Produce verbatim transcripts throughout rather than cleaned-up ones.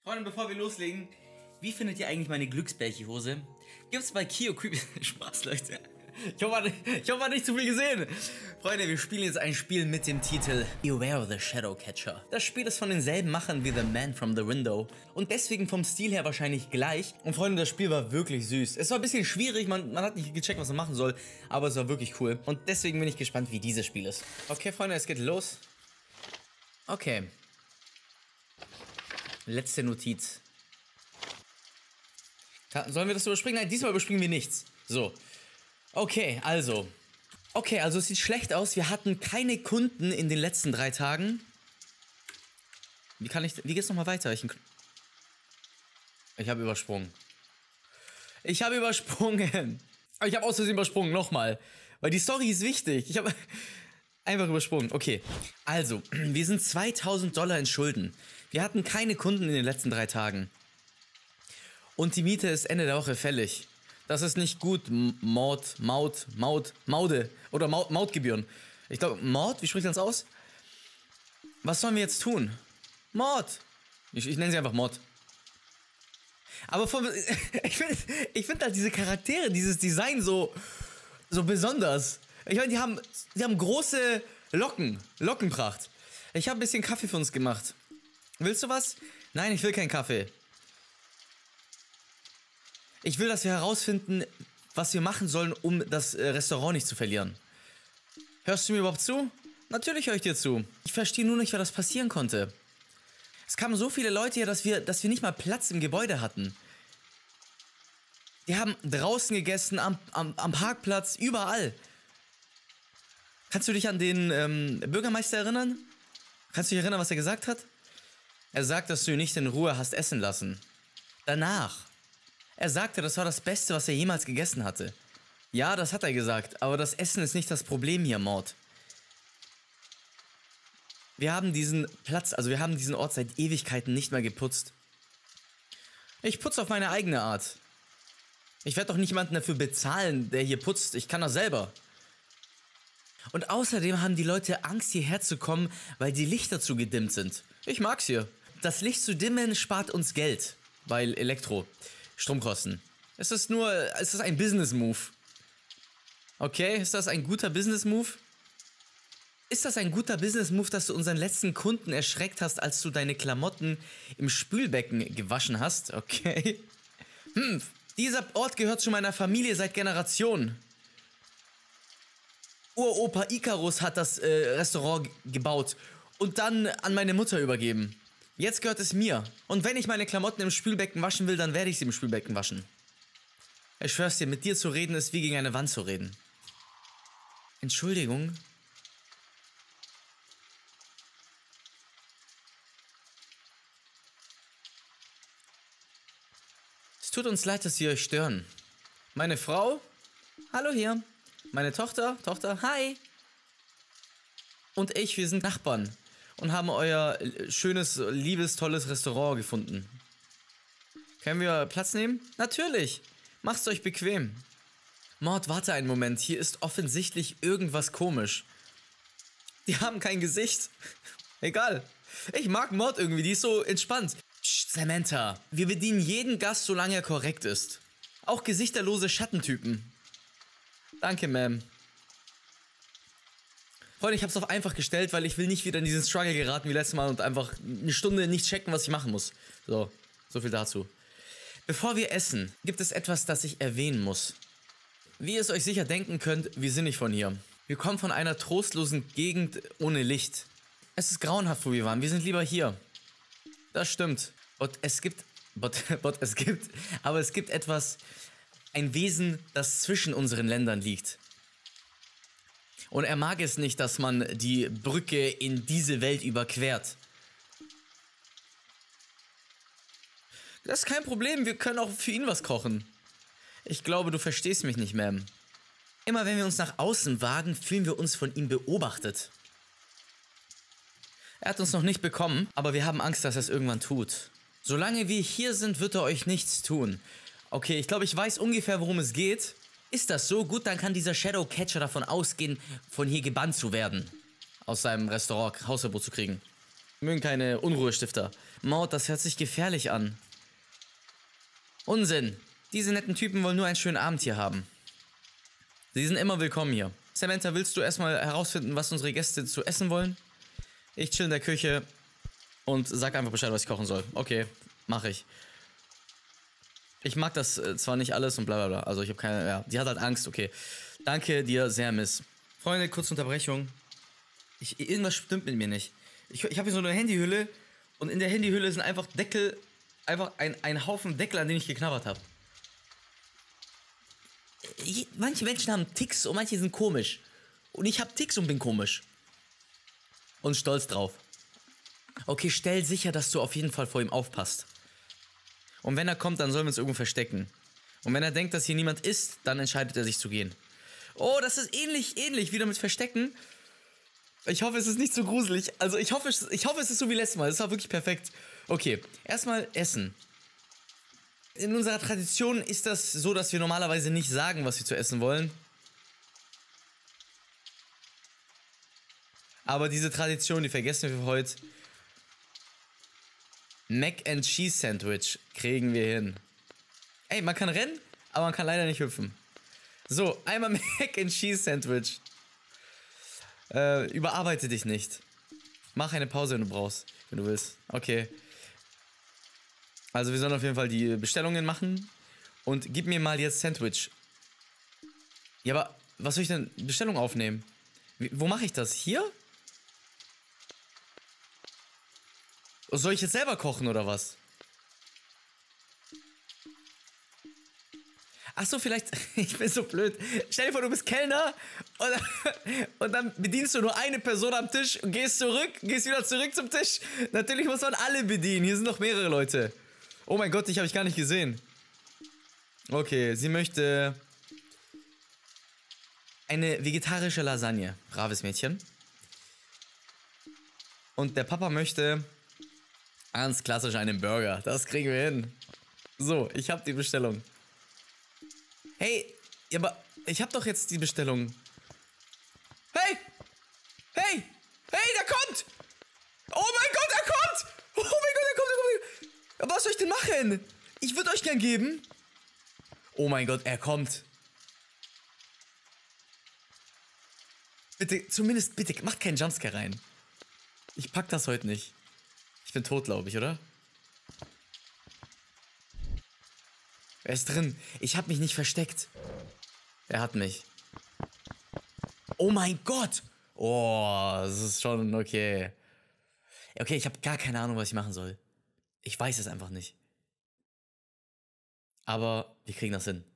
Freunde, bevor wir loslegen, wie findet ihr eigentlich meine Glücksbärchen-Hose? Gibt's bei Kio Creepy... Spaß, Leute. Ich hoffe, ich hoffe, man hat nicht zu viel gesehen. Freunde, wir spielen jetzt ein Spiel mit dem Titel Beware the Shadowcatcher. Das Spiel ist von denselben Machern wie The Man from the Window und deswegen vom Stil her wahrscheinlich gleich. Und Freunde, das Spiel war wirklich süß. Es war ein bisschen schwierig, man, man hat nicht gecheckt, was man machen soll, aber es war wirklich cool. Und deswegen bin ich gespannt, wie dieses Spiel ist. Okay, Freunde, es geht los. Okay. Letzte Notiz. Sollen wir das überspringen? Nein, diesmal überspringen wir nichts. So. Okay, also. Okay, also es sieht schlecht aus. Wir hatten keine Kunden in den letzten drei Tagen. Wie kann ich... Wie geht's nochmal weiter? Ich, ich habe übersprungen. Ich habe übersprungen. Ich habe aus Versehen übersprungen. Nochmal. Weil die Story ist wichtig. Ich habe... Einfach übersprungen. Okay. Also, wir sind zweitausend Dollar in Schulden. Wir hatten keine Kunden in den letzten drei Tagen. Und die Miete ist Ende der Woche fällig. Das ist nicht gut. Maut, Maut, Maut, Maude. Oder Maut, Mautgebühren. Ich glaube, Mord? Wie spricht man das aus? Was sollen wir jetzt tun? Mord. Ich, ich nenne sie einfach Mord. Aber von, ich finde ich find halt diese Charaktere, dieses Design so, so besonders. Ich meine, die haben, die haben große Locken. Lockenpracht. Ich habe ein bisschen Kaffee für uns gemacht. Willst du was? Nein, ich will keinen Kaffee. Ich will, dass wir herausfinden, was wir machen sollen, um das äh, Restaurant nicht zu verlieren. Hörst du mir überhaupt zu? Natürlich höre ich dir zu. Ich verstehe nur nicht, wie das passieren konnte. Es kamen so viele Leute hier, dass wir, dass wir nicht mal Platz im Gebäude hatten. Die haben draußen gegessen, am, am, am Parkplatz, überall. Kannst du dich an den ähm, Bürgermeister erinnern? Kannst du dich erinnern, was er gesagt hat? Er sagt, dass du ihn nicht in Ruhe hast essen lassen. Danach. Er sagte, das war das Beste, was er jemals gegessen hatte. Ja, das hat er gesagt, aber das Essen ist nicht das Problem hier, Mord. Wir haben diesen Platz, also wir haben diesen Ort seit Ewigkeiten nicht mehr geputzt. Ich putze auf meine eigene Art. Ich werde doch nicht jemanden dafür bezahlen, der hier putzt. Ich kann das selber. Und außerdem haben die Leute Angst, hierher zu kommen, weil die Lichter zu gedimmt sind. Ich mag's hier. Das Licht zu dimmen spart uns Geld, weil Elektro, Stromkosten. Es ist nur, es ist ein Business-Move. Okay, ist das ein guter Business-Move? Ist das ein guter Business-Move, dass du unseren letzten Kunden erschreckt hast, als du deine Klamotten im Spülbecken gewaschen hast? Okay. Hm, dieser Ort gehört zu meiner Familie seit Generationen. Uropa Icarus hat das äh, Restaurant gebaut und dann an meine Mutter übergeben. Jetzt gehört es mir. Und wenn ich meine Klamotten im Spülbecken waschen will, dann werde ich sie im Spülbecken waschen. Ich schwör's dir, mit dir zu reden ist wie gegen eine Wand zu reden. Entschuldigung. Es tut uns leid, dass wir euch stören. Meine Frau? Hallo hier. Meine Tochter, Tochter, hi. Und ich, wir sind Nachbarn und haben euer schönes, liebes, tolles Restaurant gefunden. Können wir Platz nehmen? Natürlich. Macht's euch bequem. Mord, warte einen Moment. Hier ist offensichtlich irgendwas komisch. Die haben kein Gesicht. Egal. Ich mag Mord irgendwie, die ist so entspannt. Psst, Samantha. Wir bedienen jeden Gast, solange er korrekt ist. Auch gesichterlose Schattentypen. Danke, Ma'am. Freunde, ich hab's auf einfach gestellt, weil ich will nicht wieder in diesen Struggle geraten wie letztes Mal und einfach eine Stunde nicht checken, was ich machen muss. So, so viel dazu. Bevor wir essen, gibt es etwas, das ich erwähnen muss. Wie ihr es euch sicher denken könnt, wir sind nicht von hier. Wir kommen von einer trostlosen Gegend ohne Licht. Es ist grauenhaft, wo wir waren. Wir sind lieber hier. Das stimmt. Und es gibt... But, but es gibt... Aber es gibt etwas... Ein Wesen, das zwischen unseren Ländern liegt. Und er mag es nicht, dass man die Brücke in diese Welt überquert. Das ist kein Problem, wir können auch für ihn was kochen. Ich glaube, du verstehst mich nicht, Ma'am. Immer wenn wir uns nach außen wagen, fühlen wir uns von ihm beobachtet. Er hat uns noch nicht bekommen, aber wir haben Angst, dass er es irgendwann tut. Solange wir hier sind, wird er euch nichts tun. Okay, ich glaube, ich weiß ungefähr, worum es geht. Ist das so? Gut, dann kann dieser Shadowcatcher davon ausgehen, von hier gebannt zu werden. Aus seinem Restaurant Hausverbot zu kriegen. Wir mögen keine Unruhestifter. Maud, das hört sich gefährlich an. Unsinn. Diese netten Typen wollen nur einen schönen Abend hier haben. Sie sind immer willkommen hier. Samantha, willst du erstmal herausfinden, was unsere Gäste zu essen wollen? Ich chill in der Küche und sag einfach Bescheid, was ich kochen soll. Okay, mache ich. Ich mag das äh, zwar nicht alles und bla bla bla. Also ich habe keine, ja, die hat halt Angst, okay. Danke dir sehr, Miss. Freunde, kurze Unterbrechung. Ich, irgendwas stimmt mit mir nicht. Ich, ich habe hier so eine Handyhülle und in der Handyhülle sind einfach Deckel, einfach ein, ein Haufen Deckel, an denen ich geknabbert habe. Manche Menschen haben Ticks und manche sind komisch. Und ich habe Ticks und bin komisch. Und stolz drauf. Okay, stell sicher, dass du auf jeden Fall vor ihm aufpasst. Und wenn er kommt, dann sollen wir uns irgendwo verstecken. Und wenn er denkt, dass hier niemand ist, dann entscheidet er sich zu gehen. Oh, das ist ähnlich, ähnlich, wieder mit Verstecken. Ich hoffe, es ist nicht so gruselig. Also ich hoffe, ich hoffe, es ist so wie letztes Mal. Das war wirklich perfekt. Okay, erstmal Essen. In unserer Tradition ist das so, dass wir normalerweise nicht sagen, was wir zu essen wollen. Aber diese Tradition, die vergessen wir für heute. Mac and Cheese Sandwich kriegen wir hin. Ey, man kann rennen, aber man kann leider nicht hüpfen. So, einmal Mac and Cheese Sandwich. Äh, überarbeite dich nicht. Mach eine Pause, wenn du brauchst, wenn du willst. Okay. Also wir sollen auf jeden Fall die Bestellungen machen. Und gib mir mal jetzt Sandwich. Ja, aber was soll ich denn Bestellung aufnehmen? Wie, wo mache ich das? Hier? Soll ich jetzt selber kochen oder was? Ach so, vielleicht, ich bin so blöd. Stell dir vor, du bist Kellner und, und dann bedienst du nur eine Person am Tisch und gehst zurück, gehst wieder zurück zum Tisch. Natürlich muss man alle bedienen. Hier sind noch mehrere Leute. Oh mein Gott, dich habe ich gar nicht gesehen. Okay, sie möchte eine vegetarische Lasagne. Braves Mädchen. Und der Papa möchte ganz klassisch einen Burger. Das kriegen wir hin. So, ich habe die Bestellung. Hey, ja, aber ich habe doch jetzt die Bestellung. Hey! Hey! Hey, der kommt! Oh mein Gott, er kommt! Oh mein Gott, er kommt, er kommt! Was soll ich denn machen? Ich würde euch gern geben. Oh mein Gott, er kommt. Bitte, zumindest, bitte, macht keinen Jumpscare rein. Ich pack das heute nicht. Ich bin tot, glaube ich, oder? Er ist drin. Ich habe mich nicht versteckt. Er hat mich. Oh mein Gott! Oh, das ist schon okay. Okay, ich habe gar keine Ahnung, was ich machen soll. Ich weiß es einfach nicht. Aber wir kriegen das hin.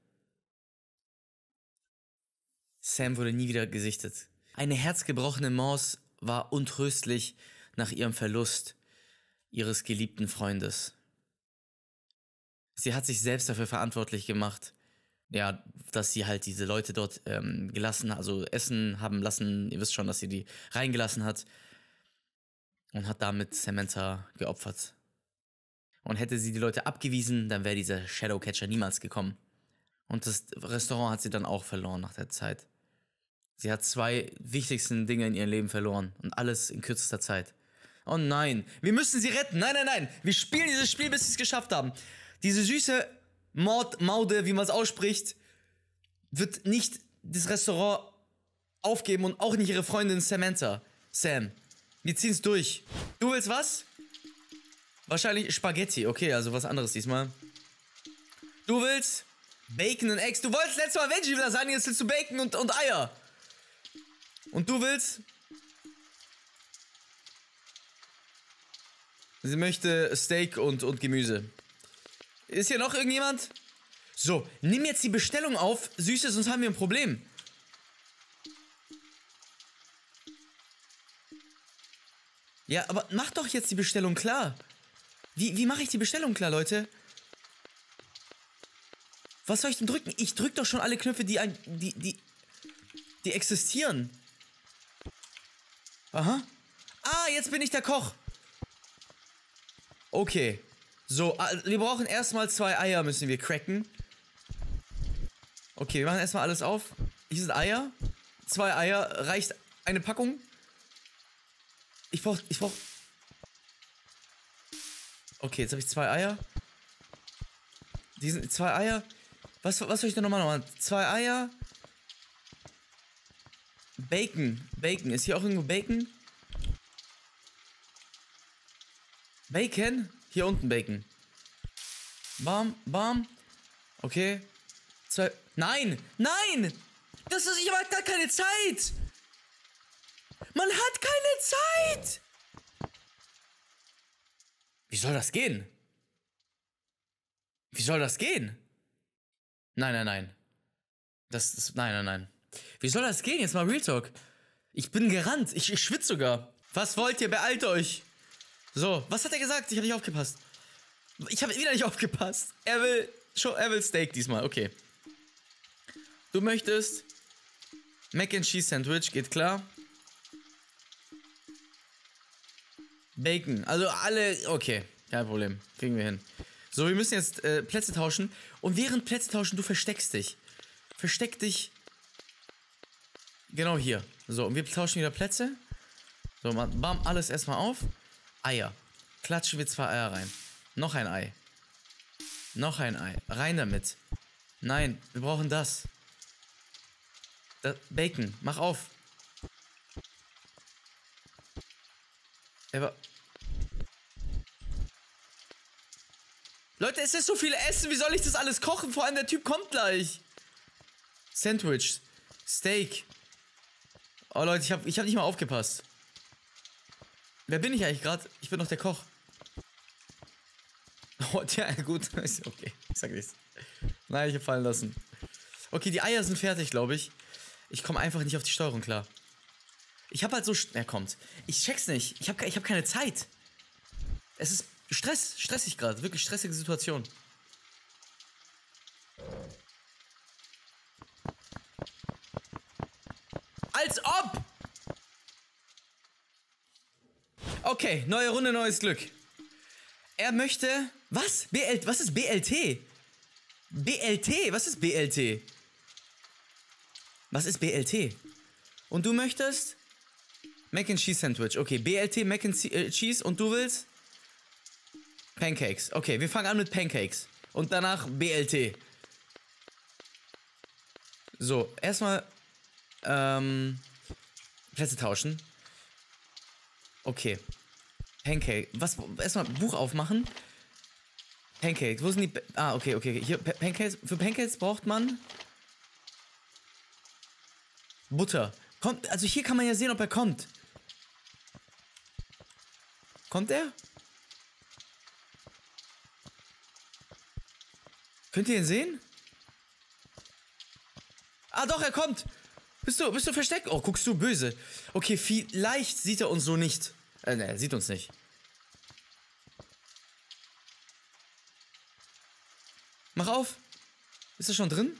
Sam wurde nie wieder gesichtet. Eine herzgebrochene Maus war untröstlich nach ihrem Verlust ihres geliebten Freundes. Sie hat sich selbst dafür verantwortlich gemacht, ja, dass sie halt diese Leute dort ähm, gelassen, also essen haben lassen. Ihr wisst schon, dass sie die reingelassen hat und hat damit Samantha geopfert. Und hätte sie die Leute abgewiesen, dann wäre dieser Shadowcatcher niemals gekommen. Und das Restaurant hat sie dann auch verloren nach der Zeit. Sie hat zwei wichtigsten Dinge in ihrem Leben verloren und alles in kürzester Zeit. Oh nein, wir müssen sie retten. Nein, nein, nein. Wir spielen dieses Spiel, bis sie es geschafft haben. Diese süße Maud, Maude, wie man es ausspricht, wird nicht das Restaurant aufgeben und auch nicht ihre Freundin Samantha. Sam, wir ziehen es durch. Du willst was? Wahrscheinlich Spaghetti. Okay, also was anderes diesmal. Du willst Bacon und Eggs. Du wolltest letztes Mal Veggie-Lasagne, jetzt willst du Bacon und, und Eier. Und du willst... Sie möchte Steak und, und Gemüse. Ist hier noch irgendjemand? So, nimm jetzt die Bestellung auf, Süße, sonst haben wir ein Problem. Ja, aber mach doch jetzt die Bestellung klar. Wie, wie mache ich die Bestellung klar, Leute? Was soll ich denn drücken? Ich drück doch schon alle Knöpfe, die, ein, die, die, die existieren. Aha. Ah, jetzt bin ich der Koch. Okay. So, wir brauchen erstmal zwei Eier, müssen wir cracken. Okay, wir machen erstmal alles auf. Hier sind Eier. Zwei Eier. Reicht eine Packung? Ich brauch, ich brauch... Okay, jetzt habe ich zwei Eier. Die sind zwei Eier. Was, was soll ich da nochmal machen? Zwei Eier. Bacon. Bacon. Ist hier auch irgendwo Bacon? Bacon? Hier unten Bacon. Bam, bam. Okay. Zwei. Nein! Nein! Das ist. Ich habe gar keine Zeit! Man hat keine Zeit! Wie soll das gehen? Wie soll das gehen? Nein, nein, nein. Das ist. Nein, nein, nein. Wie soll das gehen? Jetzt mal Real Talk. Ich bin gerannt. Ich, ich schwitze sogar. Was wollt ihr? Beeilt euch. So, was hat er gesagt? Ich habe nicht aufgepasst. Ich habe wieder nicht aufgepasst. Er will. Er will Steak diesmal. Okay. Du möchtest. Mac and Cheese Sandwich. Geht klar. Bacon. Also alle. Okay. Kein Problem. Kriegen wir hin. So, wir müssen jetzt äh, Plätze tauschen. Und während Plätze tauschen, du versteckst dich. Versteck dich. Genau hier. So, und wir tauschen wieder Plätze. So, bam, alles erstmal auf. Eier. Klatschen wir zwei Eier rein. Noch ein Ei. Noch ein Ei. Rein damit. Nein, wir brauchen das. das Bacon. Mach auf. Aber Leute, es ist so viel Essen. Wie soll ich das alles kochen? Vor allem der Typ kommt gleich. Sandwich. Steak. Oh Leute, ich habe ich hab nicht mal aufgepasst. Wer bin ich eigentlich gerade? Ich bin doch der Koch. Oh, ja, gut. Okay, ich sag nichts. Nein, ich hab fallen lassen. Okay, die Eier sind fertig, glaube ich. Ich komme einfach nicht auf die Steuerung klar. Ich habe halt so... Er kommt. Ich check's nicht. Ich habe ich hab keine Zeit. Es ist Stress. Stressig gerade. Wirklich stressige Situation. Als ob! Okay, neue Runde, neues Glück. Er möchte... Was? B L... Was ist B L T? B L T? Was ist B L T? Was ist B L T? Und du möchtest... Mac and Cheese Sandwich. Okay, B L T, Mac and Cheese. Und du willst... Pancakes. Okay, wir fangen an mit Pancakes. Und danach B L T. So, erstmal... Ähm... Plätze tauschen. Okay. Pancake. Was? Erstmal Buch aufmachen. Pancake. Wo sind die... Ah, okay, okay. Hier, Pancakes. Für Pancakes braucht man... Butter. Kommt, also hier kann man ja sehen, ob er kommt. Kommt er? Könnt ihr ihn sehen? Ah, doch, er kommt. Bist du, bist du versteckt? Oh, guckst du böse. Okay, vielleicht sieht er uns so nicht. Äh, ne, er sieht uns nicht. Mach auf. Ist er schon drin?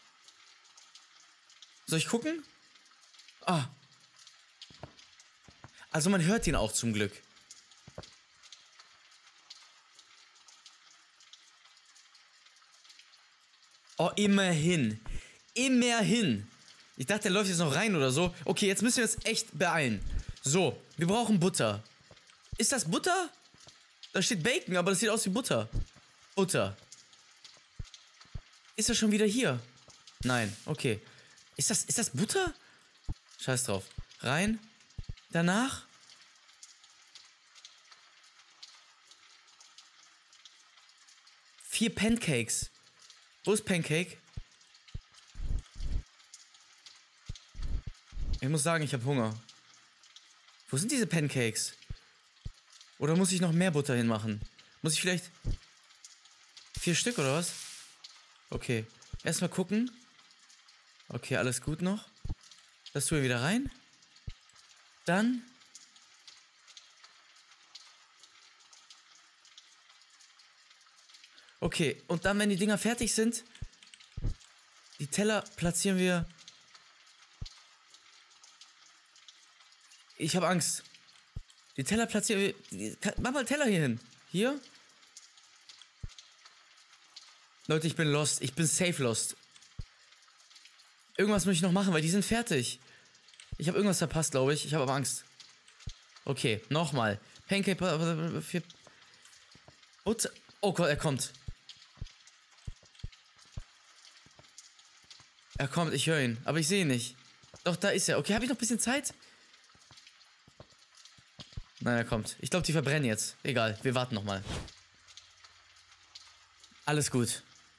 Soll ich gucken? Ah. Also man hört ihn auch zum Glück. Oh, immerhin. Immerhin. Ich dachte, der läuft jetzt noch rein oder so. Okay, jetzt müssen wir uns echt beeilen. So, wir brauchen Butter. Ist das Butter? Da steht Bacon, aber das sieht aus wie Butter. Butter. Ist er schon wieder hier? Nein, okay. Ist das, ist das Butter? Scheiß drauf. Rein. Danach. Vier Pancakes. Wo ist Pancake? Ich muss sagen, ich habe Hunger. Wo sind diese Pancakes? Oder muss ich noch mehr Butter hinmachen? Muss ich vielleicht... Vier Stück oder was? Okay. Erstmal gucken. Okay, alles gut noch. Das tun wir wieder rein. Dann... Okay, und dann, wenn die Dinger fertig sind, die Teller platzieren wir... Ich habe Angst. Die Teller platzieren wir... Mach mal Teller hier hin. Hier. Leute, ich bin lost. Ich bin safe lost. Irgendwas muss ich noch machen, weil die sind fertig. Ich habe irgendwas verpasst, glaube ich. Ich habe aber Angst. Okay, nochmal. Pancake... Butter. Oh Gott, er kommt. Er kommt, ich höre ihn. Aber ich sehe ihn nicht. Doch, da ist er. Okay, habe ich noch ein bisschen Zeit? Nein, er kommt. Ich glaube, die verbrennen jetzt. Egal, wir warten nochmal. Alles gut.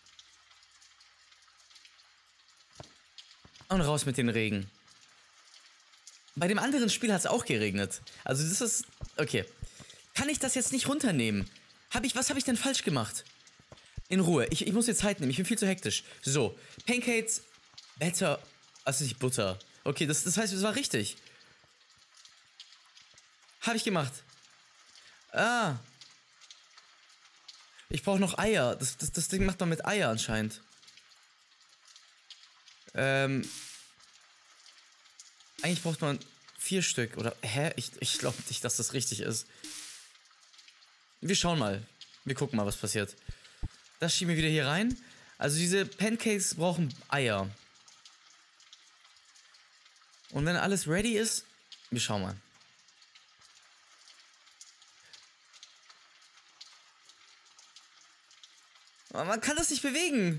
Und raus mit den Regen. Bei dem anderen Spiel hat es auch geregnet. Also das ist... Okay. Kann ich das jetzt nicht runternehmen? Hab ich, was habe ich denn falsch gemacht? In Ruhe. Ich, ich muss jetzt Zeit nehmen. Ich bin viel zu hektisch. So. Pancakes. Better. Also nicht Butter. Okay, das, das heißt, es war richtig. Habe ich gemacht. Ah. Ich brauche noch Eier. Das, das, das Ding macht man mit Eier anscheinend. Ähm. Eigentlich braucht man vier Stück. Oder, hä? Ich, ich glaube nicht, dass das richtig ist. Wir schauen mal. Wir gucken mal, was passiert. Das schieben wir wieder hier rein. Also diese Pancakes brauchen Eier. Und wenn alles ready ist, wir schauen mal. Aber man kann das nicht bewegen.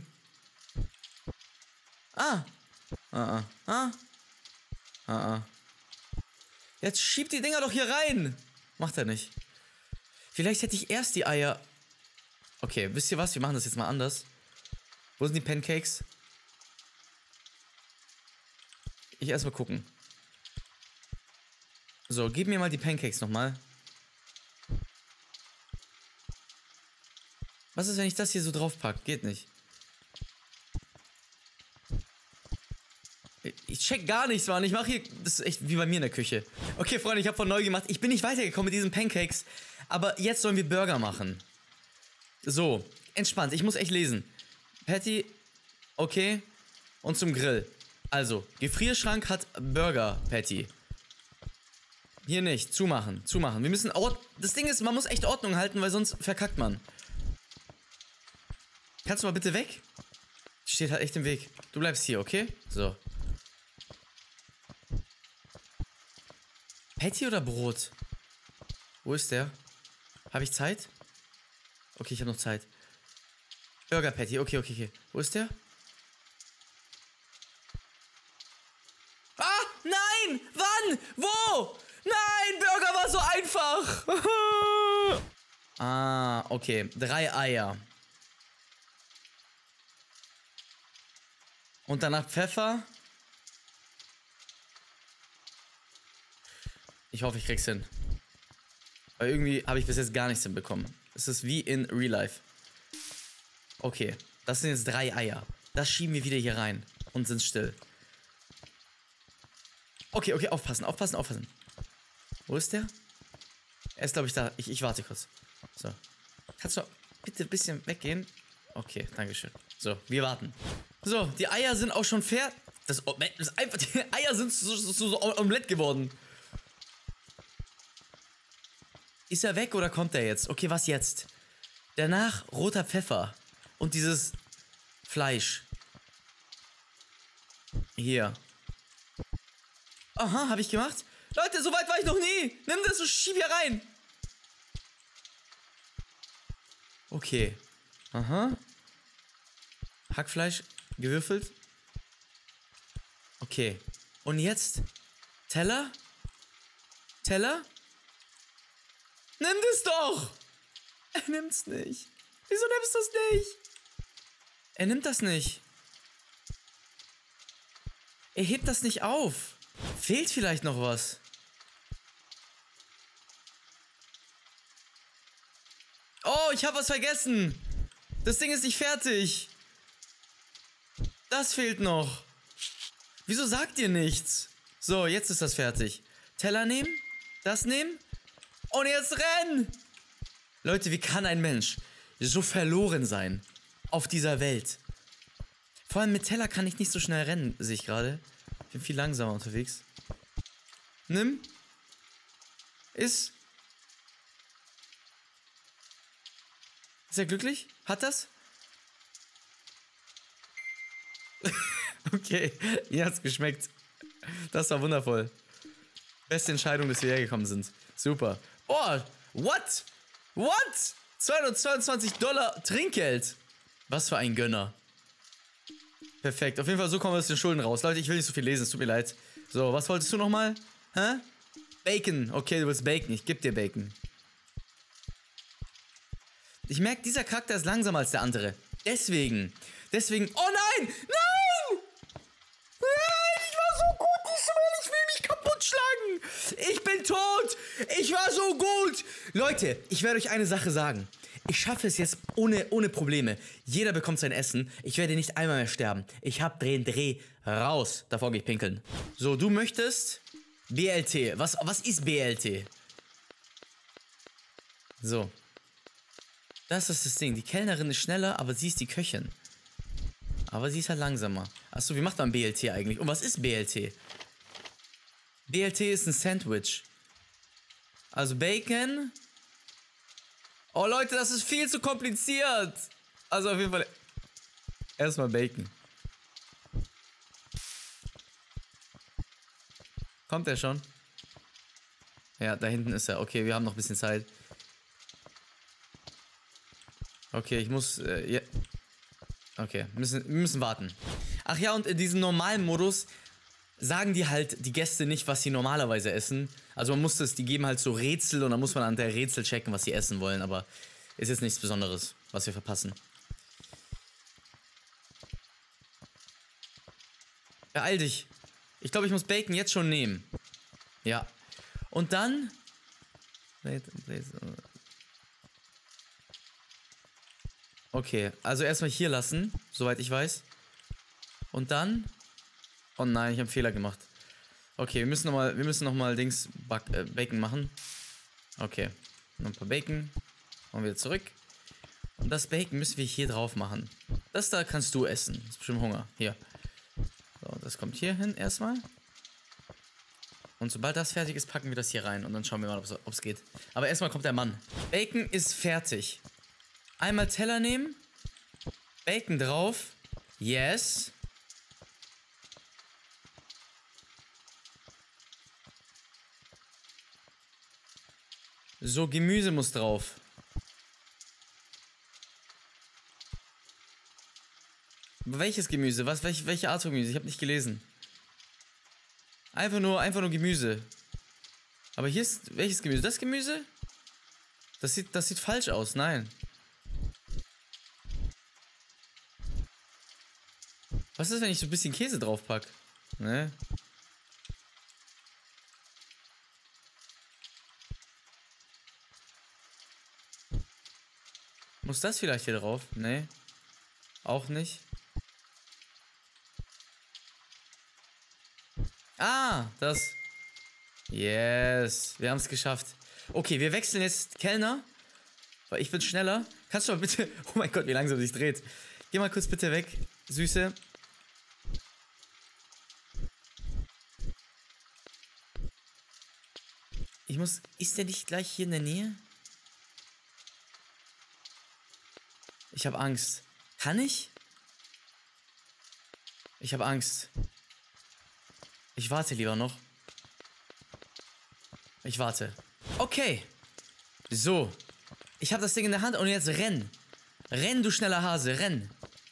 Ah. Ah, ah, ah. Ah, ah. Jetzt schiebt die Dinger doch hier rein. Macht er nicht. Vielleicht hätte ich erst die Eier... Okay, wisst ihr was? Wir machen das jetzt mal anders. Wo sind die Pancakes? Ich erstmal gucken. So, gib mir mal die Pancakes nochmal. Was ist, wenn ich das hier so draufpacke? Geht nicht. Ich check gar nichts, Mann. Ich mache hier... Das ist echt wie bei mir in der Küche. Okay, Freunde, ich habe von neu gemacht. Ich bin nicht weitergekommen mit diesen Pancakes. Aber jetzt sollen wir Burger machen. So, entspannt. Ich muss echt lesen. Patty, okay. Und zum Grill. Also, Gefrierschrank hat Burger Patty. Hier nicht. Zumachen, zumachen. Wir müssen... Ord das Ding ist, man muss echt Ordnung halten, weil sonst verkackt man. Kannst du mal bitte weg? Steht halt echt im Weg. Du bleibst hier, okay? So. Patty oder Brot? Wo ist der? Habe ich Zeit? Okay, ich habe noch Zeit. Burger Patty, okay, okay, okay. Wo ist der? Ah, nein! Wann? Wo? Nein, Burger war so einfach. Ah, okay. Drei Eier. Und danach Pfeffer. Ich hoffe, ich krieg's hin. Weil irgendwie habe ich bis jetzt gar nichts hinbekommen. Es ist wie in Real Life. Okay, das sind jetzt drei Eier. Das schieben wir wieder hier rein. Und sind still. Okay, okay, aufpassen, aufpassen, aufpassen. Wo ist der? Er ist, glaube ich, da. Ich, ich warte kurz. So. Kannst du bitte ein bisschen weggehen? Okay, dankeschön. So, wir warten. So, die Eier sind auch schon fair. Das, das ist einfach, die Eier sind so, so, so Omelett geworden. Ist er weg oder kommt er jetzt? Okay, was jetzt? Danach roter Pfeffer. Und dieses Fleisch. Hier. Aha, habe ich gemacht? Leute, so weit war ich noch nie. Nimm das und schieb hier rein. Okay. Aha. Hackfleisch gewürfelt. Okay. Und jetzt? Teller? Teller? Nimm das doch! Er nimmt's nicht. Wieso nimmst du es nicht? Er nimmt das nicht. Er hebt das nicht auf. Fehlt vielleicht noch was? Oh, ich habe was vergessen. Das Ding ist nicht fertig. Das fehlt noch. Wieso sagt ihr nichts? So, jetzt ist das fertig. Teller nehmen. Das nehmen. Und jetzt rennen! Leute, wie kann ein Mensch so verloren sein auf dieser Welt? Vor allem mit Teller kann ich nicht so schnell rennen, sehe ich gerade. Ich bin viel langsamer unterwegs. Nimm. Ist. Ist er glücklich? Hat das? Okay, ihr hat's geschmeckt. Das war wundervoll. Beste Entscheidung, dass wir hergekommen sind. Super. Oh, what? What? zweihundertzweiundzwanzig Dollar Trinkgeld. Was für ein Gönner. Perfekt. Auf jeden Fall, so kommen wir aus den Schulden raus. Leute, ich will nicht so viel lesen. Es tut mir leid. So, was wolltest du nochmal? Hä? Bacon. Okay, du willst Bacon. Ich geb dir Bacon. Ich merke, dieser Charakter ist langsamer als der andere. Deswegen. Deswegen. Oh nein! Nein! Nein! Ich war so gut! Ich schwöre, ich will mich kaputt schlagen! Ich bin tot! Ich war so gut! Leute, ich werde euch eine Sache sagen. Ich schaffe es jetzt ohne, ohne Probleme. Jeder bekommt sein Essen. Ich werde nicht einmal mehr sterben. Ich hab den Dreh raus. Davor gehe ich pinkeln. So, du möchtest B L T. Was, was ist B L T? So. Das ist das Ding. Die Kellnerin ist schneller, aber sie ist die Köchin. Aber sie ist halt langsamer. Achso, wie macht man B L T eigentlich? Und was ist B L T? B L T ist ein Sandwich. Also Bacon. Oh Leute, das ist viel zu kompliziert. Also auf jeden Fall. Erstmal Bacon. Kommt er schon? Ja, da hinten ist er. Okay, wir haben noch ein bisschen Zeit. Okay, ich muss... Äh, ja. Okay, wir müssen, wir müssen warten. Ach ja, und in diesem normalen Modus sagen die halt die Gäste nicht, was sie normalerweise essen. Also man muss das, die geben halt so Rätsel und dann muss man an der Rätsel checken, was sie essen wollen. Aber ist jetzt nichts Besonderes, was wir verpassen. Beeil dich. Ich glaube, ich muss Bacon jetzt schon nehmen. Ja. Und dann... Okay, also erstmal hier lassen, soweit ich weiß. Und dann... Oh nein, ich habe einen Fehler gemacht. Okay, wir müssen nochmal, wir müssen nochmal Dings Back, äh, Bacon machen. Okay, noch ein paar Bacon. Und wieder zurück. Und das Bacon müssen wir hier drauf machen. Das da kannst du essen. Das ist bestimmt Hunger. Hier. So, das kommt hier hin erstmal. Und sobald das fertig ist, packen wir das hier rein. Und dann schauen wir mal, ob es geht. Aber erstmal kommt der Mann. Bacon ist fertig. Einmal Teller nehmen. Bacon drauf. Yes. So, Gemüse muss drauf. Welches Gemüse? Was? Welche, welche Art von Gemüse? Ich habe nicht gelesen. Einfach nur, einfach nur Gemüse. Aber hier ist... Welches Gemüse? Das Gemüse? Das sieht, das sieht falsch aus. Nein. Was ist, wenn ich so ein bisschen Käse drauf pack? Ne? Muss das vielleicht hier drauf? Ne. Auch nicht. Ah, das. Yes. Wir haben es geschafft. Okay, wir wechseln jetzt Kellner. Weil ich bin schneller. Kannst du mal bitte... Oh mein Gott, wie langsam sich dreht. Geh mal kurz bitte weg, Süße. Ich muss... Ist der nicht gleich hier in der Nähe? Ich habe Angst. Kann ich? Ich habe Angst. Ich warte lieber noch. Ich warte. Okay. So. Ich habe das Ding in der Hand und jetzt renn. Renn, du schneller Hase, renn.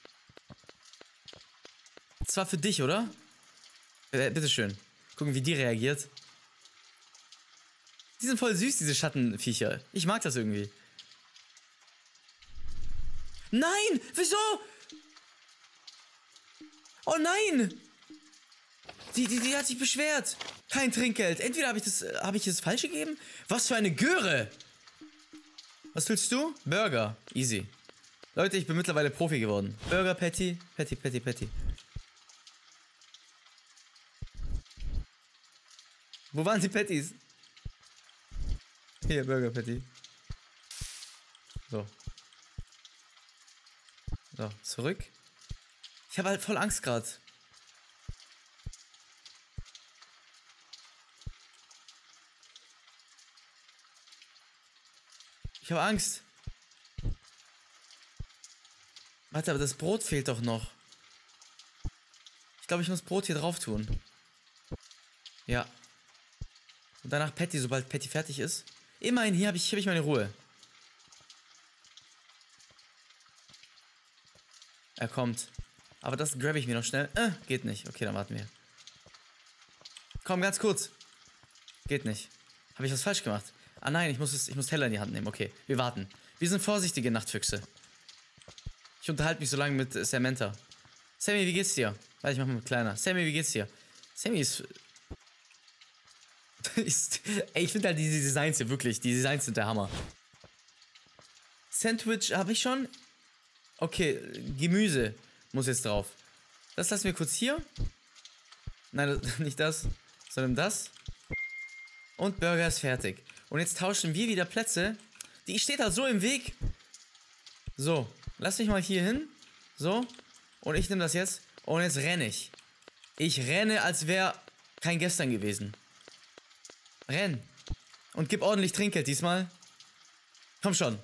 Zwar für dich, oder? Äh, bitteschön. Gucken, wie die reagiert. Die sind voll süß, diese Schattenviecher. Ich mag das irgendwie. Nein! Wieso? Oh nein! Die, die, die hat sich beschwert. Kein Trinkgeld. Entweder habe ich das, habe ich das falsch gegeben? Was für eine Göre! Was willst du? Burger. Easy. Leute, ich bin mittlerweile Profi geworden. Burger Patty. Patty, Patty, Patty. Wo waren die Patties? Hier, Burger Patty. So. So, zurück. Ich habe halt voll Angst gerade. Ich habe Angst. Warte, aber das Brot fehlt doch noch. Ich glaube, ich muss Brot hier drauf tun. Ja. Und danach Patty, sobald Patty fertig ist. Immerhin, hier habe ich, hier hab ich meine Ruhe. Er kommt. Aber das grab ich mir noch schnell. Äh, geht nicht. Okay, dann warten wir. Komm, ganz kurz. Geht nicht. Habe ich was falsch gemacht? Ah nein, ich muss, es, ich muss Teller in die Hand nehmen. Okay, wir warten. Wir sind vorsichtige Nachtfüchse. Ich unterhalte mich so lange mit äh, Samantha. Sammy, wie geht's dir? Warte, ich mach mal kleiner. Sammy, wie geht's dir? Sammy ist... ist ey, ich finde halt diese Designs hier wirklich. Die Designs sind der Hammer. Sandwich habe ich schon. Okay, Gemüse muss jetzt drauf. Das lassen wir kurz hier. Nein, das, nicht das, sondern das. Und Burger ist fertig. Und jetzt tauschen wir wieder Plätze. Die steht halt so im Weg. So, lass mich mal hier hin. So. Und ich nehme das jetzt. Und jetzt renne ich. Ich renne, als wäre kein gestern gewesen. Renn. Und gib ordentlich Trinkgeld diesmal. Komm schon.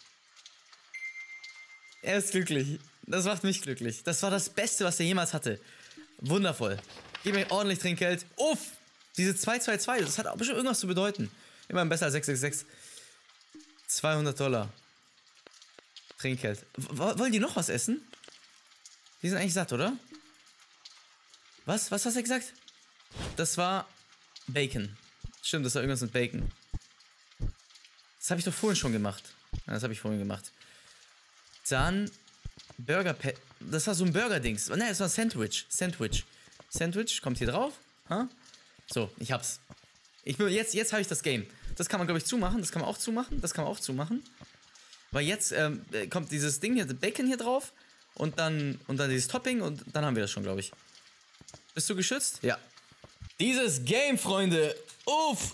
Er ist glücklich. Das macht mich glücklich. Das war das Beste, was er jemals hatte. Wundervoll. Gib mir ordentlich Trinkgeld. Uff! Diese zwei zwei zwei, das hat auch bestimmt irgendwas zu bedeuten. Immerhin besser als sechs sechs sechs. zweihundert Dollar. Trinkgeld. W wollen die noch was essen? Die sind eigentlich satt, oder? Was? Was hast du gesagt? Das war Bacon. Stimmt, das war irgendwas mit Bacon. Das habe ich doch vorhin schon gemacht. Ja, das habe ich vorhin gemacht. Dann Burger Pet. Das war so ein Burger-Dings. Nein, das war ein Sandwich. Sandwich. Sandwich kommt hier drauf. Ha? So, ich hab's. Ich bin, jetzt jetzt habe ich das Game. Das kann man, glaube ich, zumachen. Das kann man auch zumachen. Das kann man auch zumachen. Weil jetzt ähm, kommt dieses Ding hier, Bacon hier drauf. Und dann, und dann dieses Topping. Und dann haben wir das schon, glaube ich. Bist du geschützt? Ja. Dieses Game, Freunde. Uff.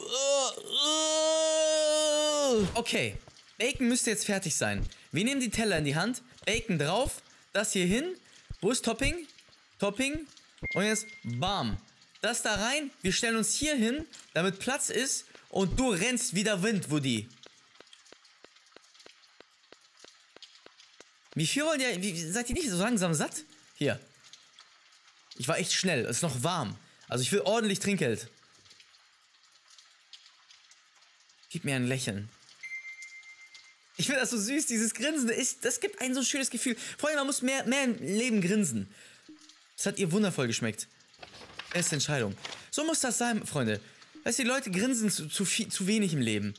Okay. Bacon müsste jetzt fertig sein. Wir nehmen die Teller in die Hand. Bacon drauf. Das hier hin. Wo ist Topping? Topping. Und jetzt bam. Das da rein. Wir stellen uns hier hin, damit Platz ist. Und du rennst wie der Wind, Woody. Wie viel wollt ihr? Wie, seid ihr nicht so langsam satt? Hier. Ich war echt schnell. Es ist noch warm. Also ich will ordentlich Trinkgeld. Gib mir ein Lächeln. Ich finde das so süß, dieses Grinsen. Ist, das gibt ein so schönes Gefühl. Vor allem, man muss mehr, mehr im Leben grinsen. Das hat ihr wundervoll geschmeckt. Beste Entscheidung. So muss das sein, Freunde. Weißt du, die Leute grinsen zu, zu, viel, zu wenig im Leben.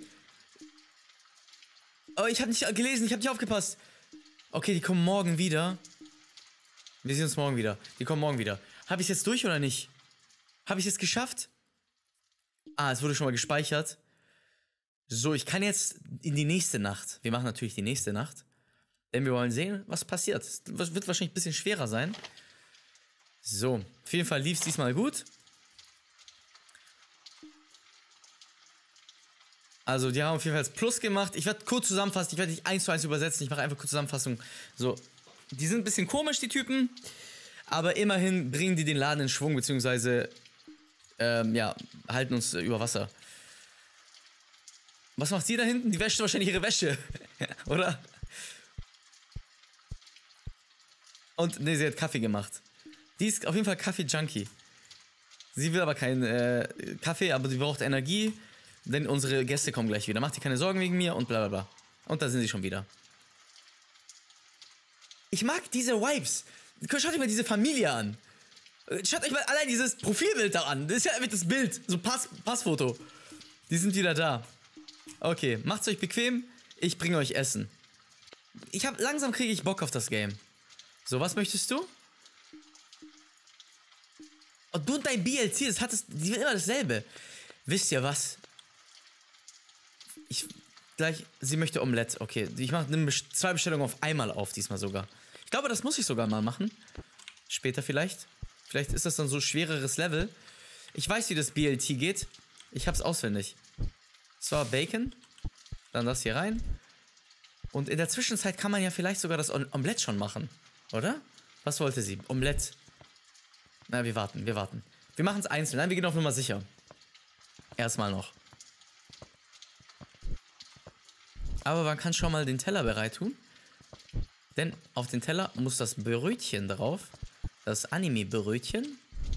Aber ich habe nicht gelesen, ich habe nicht aufgepasst. Okay, die kommen morgen wieder. Wir sehen uns morgen wieder. Die kommen morgen wieder. Habe ich es jetzt durch oder nicht? Habe ich es geschafft? Ah, es wurde schon mal gespeichert. So, ich kann jetzt in die nächste Nacht. Wir machen natürlich die nächste Nacht. Denn wir wollen sehen, was passiert. Es wird wahrscheinlich ein bisschen schwerer sein. So, auf jeden Fall lief es diesmal gut. Also, die haben auf jeden Fall das Plus gemacht. Ich werde kurz zusammenfassen. Ich werde nicht eins zu eins übersetzen. Ich mache einfach kurz Zusammenfassung. So, die sind ein bisschen komisch, die Typen. Aber immerhin bringen die den Laden in Schwung, beziehungsweise, ähm, ja, halten uns äh, über Wasser. Was macht sie da hinten? Die wäscht wahrscheinlich ihre Wäsche. Oder? Und, ne, sie hat Kaffee gemacht. Die ist auf jeden Fall Kaffee-Junkie. Sie will aber keinen äh, Kaffee, aber sie braucht Energie. Denn unsere Gäste kommen gleich wieder. Macht ihr keine Sorgen wegen mir und bla bla bla. Und da sind sie schon wieder. Ich mag diese Vibes. Schaut euch mal diese Familie an. Schaut euch mal allein dieses Profilbild da an. Das ist ja einfach das Bild. So Pass, Passfoto. Die sind wieder da. Okay, macht's euch bequem. Ich bringe euch Essen. Ich hab, langsam kriege ich Bock auf das Game. So, was möchtest du? Oh, du und dein B L C, das hat das, die sind immer dasselbe. Wisst ihr was? Ich, gleich, sie möchte Omelette. Okay, ich mache zwei Bestellungen auf einmal auf, diesmal sogar. Ich glaube, das muss ich sogar mal machen. Später vielleicht. Vielleicht ist das dann so ein schwereres Level. Ich weiß, wie das B L T geht. Ich hab's auswendig. Das war Bacon. Dann das hier rein. Und in der Zwischenzeit kann man ja vielleicht sogar das Omelette schon machen. Oder? Was wollte sie? Omelette. Na, wir warten, wir warten. Wir machen es einzeln. Nein, wir gehen auf Nummer sicher. Erstmal noch. Aber man kann schon mal den Teller bereit tun. Denn auf den Teller muss das Brötchen drauf. Das Anime-Brötchen.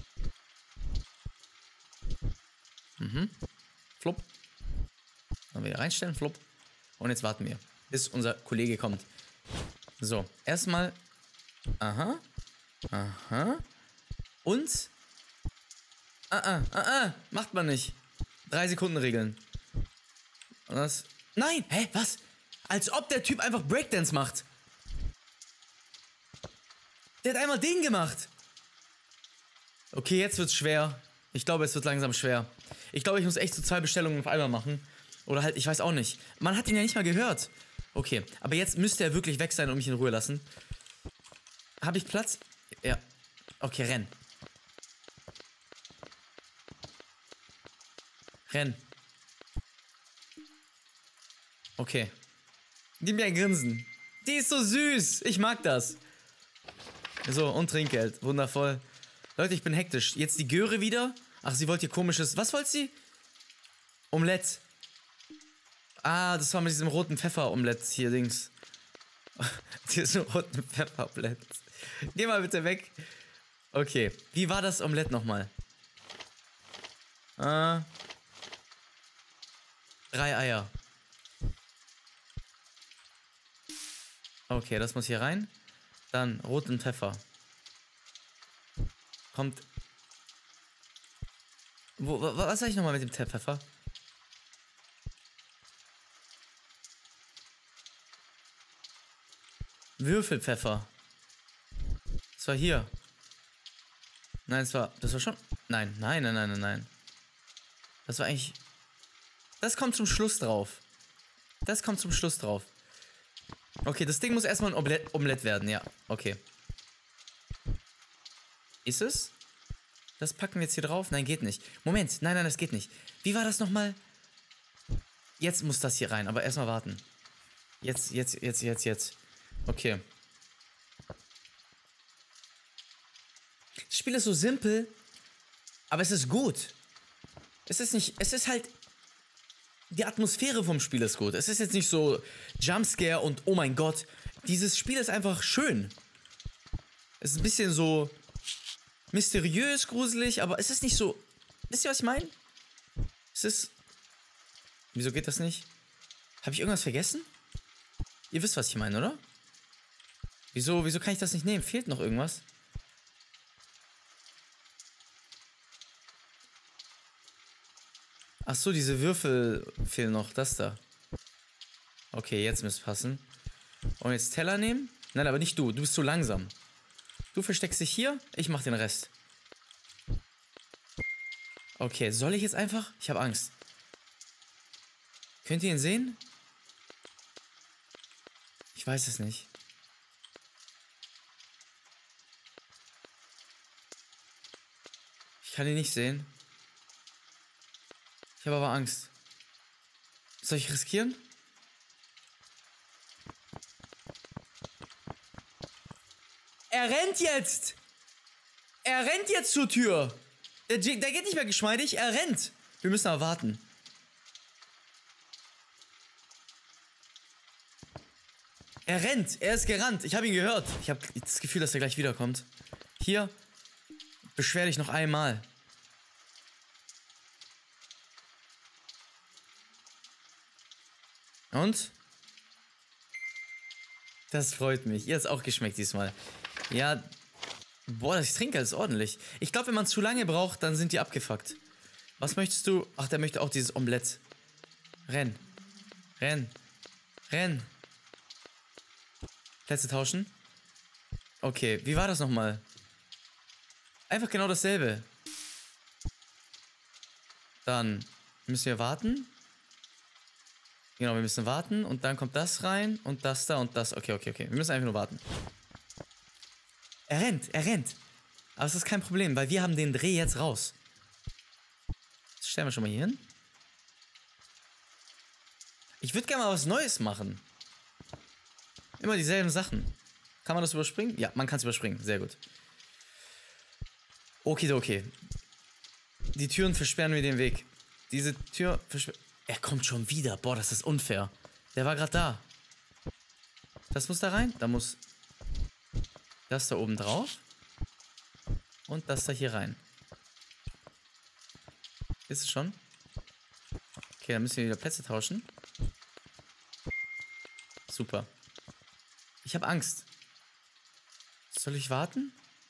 Mhm. Flop. Dann wieder reinstellen. Flop. Und jetzt warten wir, bis unser Kollege kommt. So, erstmal Aha. Aha. Und? Ah, ah, ah, ah. Macht man nicht. Drei Sekunden Regeln. Und das... Nein! Hä? Was? Als ob der Typ einfach Breakdance macht. Der hat einmal den gemacht. Okay, jetzt wird's schwer. Ich glaube, es wird langsam schwer. Ich glaube, ich muss echt so zwei Bestellungen auf einmal machen. Oder halt, ich weiß auch nicht. Man hat ihn ja nicht mal gehört. Okay, aber jetzt müsste er wirklich weg sein und mich in Ruhe lassen. Habe ich Platz? Ja. Okay, renn. Renn. Okay. Gib mir ein Grinsen. Die ist so süß. Ich mag das. So, und Trinkgeld. Wundervoll. Leute, ich bin hektisch. Jetzt die Göre wieder. Ach, sie wollte hier komisches... Was wollte sie? Omelette. Ah, das war mit diesem roten Pfeffer-Omelette hier, Dings. Diesem roten Pfeffer-Omelette. Geh mal bitte weg. Okay. Wie war das Omelette nochmal? Ah. Drei Eier. Okay, das muss hier rein. Dann roten Pfeffer. Kommt... Wo, was sag ich nochmal mit dem Pfeffer? Würfelpfeffer. Das war hier. Nein, das war... Das war schon... Nein, nein, nein, nein, nein, nein. Das war eigentlich... Das kommt zum Schluss drauf. Das kommt zum Schluss drauf. Okay, das Ding muss erstmal ein Omelette, Omelette werden, ja. Okay. Ist es? Das packen wir jetzt hier drauf? Nein, geht nicht. Moment, nein, nein, das geht nicht. Wie war das nochmal? Jetzt muss das hier rein, aber erstmal warten. Jetzt, jetzt, jetzt, jetzt, jetzt. Okay. Das Spiel ist so simpel, aber es ist gut. Es ist nicht, es ist halt... Die Atmosphäre vom Spiel ist gut. Es ist jetzt nicht so Jumpscare und oh mein Gott. Dieses Spiel ist einfach schön. Es ist ein bisschen so mysteriös, gruselig, aber es ist nicht so... Wisst ihr, was ich meine? Es ist... Wieso geht das nicht? Habe ich irgendwas vergessen? Ihr wisst, was ich meine, oder? Wieso, wieso kann ich das nicht nehmen? Fehlt noch irgendwas? Ach so, diese Würfel fehlen noch. Das da. Okay, jetzt müsste es passen. Und jetzt Teller nehmen? Nein, aber nicht du. Du bist zu langsam. Du versteckst dich hier. Ich mach den Rest. Okay, soll ich jetzt einfach? Ich habe Angst. Könnt ihr ihn sehen? Ich weiß es nicht. Ich kann ihn nicht sehen. Ich habe aber Angst. Soll ich riskieren? Er rennt jetzt! Er rennt jetzt zur Tür! Der, der geht nicht mehr geschmeidig, er rennt! Wir müssen aber warten. Er rennt, er ist gerannt. Ich habe ihn gehört. Ich habe das Gefühl, dass er gleich wiederkommt. Hier, beschwer dich noch einmal. Und? Das freut mich. Ihr hat es auch geschmeckt diesmal. Ja. Boah, das Trinkgeld ist ordentlich. Ich glaube, wenn man zu lange braucht, dann sind die abgefuckt. Was möchtest du? Ach, der möchte auch dieses Omelette. Renn. Renn. Renn. Plätze tauschen. Okay, wie war das nochmal? Einfach genau dasselbe. Dann müssen wir warten. Genau, wir müssen warten und dann kommt das rein und das da und das. Okay, okay, okay. Wir müssen einfach nur warten. Er rennt, er rennt. Aber es ist kein Problem, weil wir haben den Dreh jetzt raus. Das stellen wir schon mal hier hin. Ich würde gerne mal was Neues machen. Immer dieselben Sachen. Kann man das überspringen? Ja, man kann es überspringen. Sehr gut. Okay, okay. Die Türen versperren mir den Weg. Diese Tür versperrt... Er kommt schon wieder. Boah, das ist unfair. Der war gerade da. Das muss da rein. Da muss das da oben drauf. Und das da hier rein. Ist es schon? Okay, dann müssen wir wieder Plätze tauschen. Super. Ich habe Angst. Soll ich warten?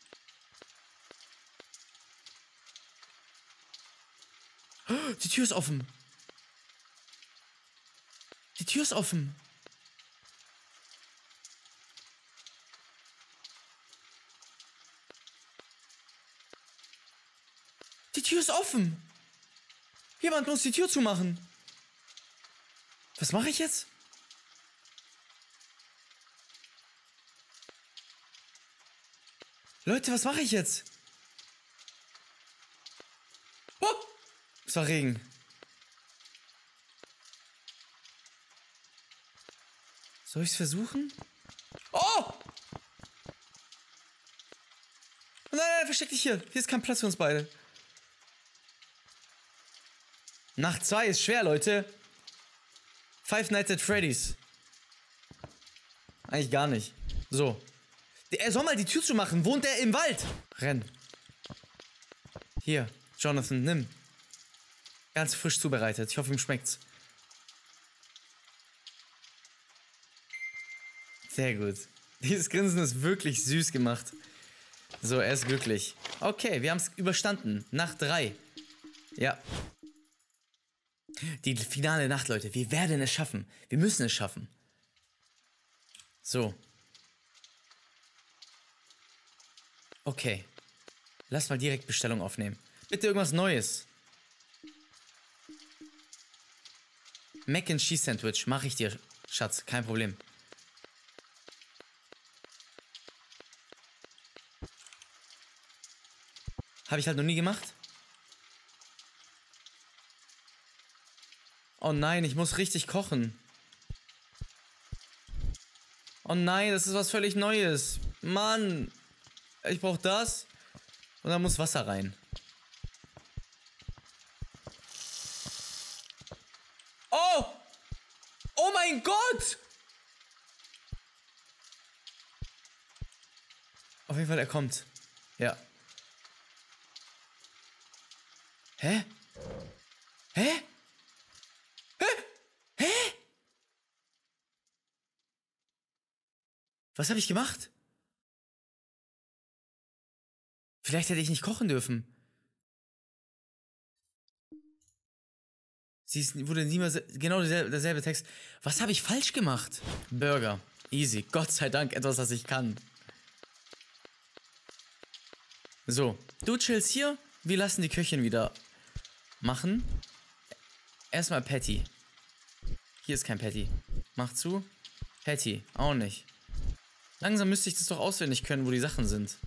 Die Tür ist offen. Die Tür ist offen. Die Tür ist offen. Jemand muss die Tür zumachen. Was mache ich jetzt? Leute, was mache ich jetzt? Oh! Es war Regen. Soll ich es versuchen? Oh! Nein, nein, versteck dich hier. Hier ist kein Platz für uns beide. Nacht zwei ist schwer, Leute. Five Nights at Freddy's. Eigentlich gar nicht. So. Er soll mal die Tür zumachen. Wohnt er im Wald? Renn. Hier, Jonathan, nimm. Ganz frisch zubereitet. Ich hoffe, ihm schmeckt's. Sehr gut. Dieses Grinsen ist wirklich süß gemacht. So, er ist glücklich. Okay, wir haben es überstanden. Nacht drei. Ja. Die finale Nacht, Leute. Wir werden es schaffen. Wir müssen es schaffen. So. Okay. Lass mal direkt Bestellung aufnehmen. Bitte irgendwas Neues. Mac and Cheese Sandwich. Mache ich dir, Schatz. Kein Problem. Habe ich halt noch nie gemacht. Oh nein, ich muss richtig kochen. Oh nein, das ist was völlig Neues. Mann. Ich brauche das. Und dann muss Wasser rein. Oh! Oh mein Gott! Auf jeden Fall, er kommt. Ja. Hä? Hä? Hä? Hä? Was habe ich gemacht? Vielleicht hätte ich nicht kochen dürfen. Sie ist, wurde niemals genau derselbe, derselbe Text. Was habe ich falsch gemacht? Burger. Easy. Gott sei Dank etwas, was ich kann. So. Du chillst hier. Wir lassen die Köchin wieder machen. Erstmal Patty. Hier ist kein Patty. Mach zu. Patty. Auch nicht. Langsam müsste ich das doch auswendig können, wo die Sachen sind.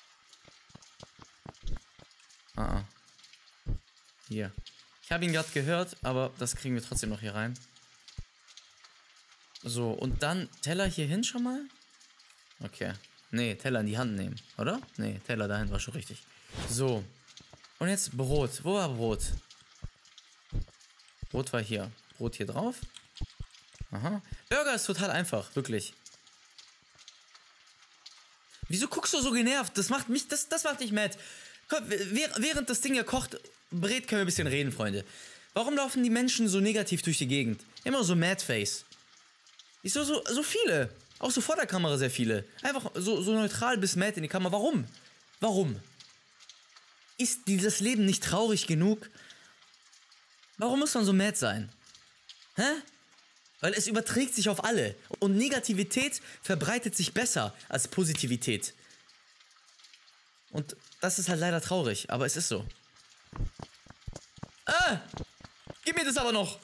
Ah, ah. Hier. Ich habe ihn gerade gehört, aber das kriegen wir trotzdem noch hier rein. So, und dann Teller hier hin schon mal? Okay. Nee, Teller in die Hand nehmen, oder? Nee, Teller dahin war schon richtig. So. Und jetzt Brot. Wo war Brot? Brot war hier. Brot hier drauf. Aha. Burger ist total einfach, wirklich. Wieso guckst du so genervt? Das macht mich, das, das macht dich mad. Komm, während das Ding ja kocht, brät, können wir ein bisschen reden, Freunde. Warum laufen die Menschen so negativ durch die Gegend? Immer so Madface. Ich so, so, so viele. Auch so vor der Kamera sehr viele. Einfach so, so neutral bis mad in die Kamera. Warum? Warum? Ist dieses Leben nicht traurig genug? Warum muss man so mad sein? Hä? Weil es überträgt sich auf alle. Und Negativität verbreitet sich besser als Positivität. Und das ist halt leider traurig, aber es ist so. Ah! Gib mir das aber noch!